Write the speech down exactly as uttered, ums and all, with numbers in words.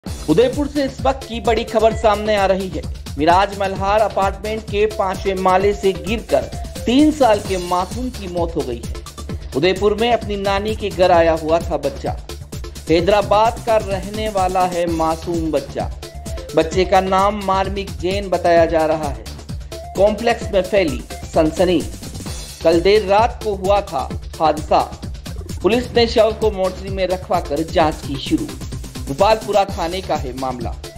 उदयपुर से इस वक्त की बड़ी खबर सामने आ रही है। मिराज मल्हार अपार्टमेंट के पांचवें माले से गिरकर तीन साल के मासूम की मौत हो गई है। उदयपुर में अपनी नानी के घर आया हुआ था बच्चा। हैदराबाद का रहने वाला है मासूम बच्चा। बच्चे का नाम मार्मिक जैन बताया जा रहा है। कॉम्प्लेक्स में फैली सनसनी। कल देर रात को हुआ था हादसा। पुलिस ने शव को मोर्चरी में रखवा कर जांच की शुरू। गोपालपुरा थाने का है मामला।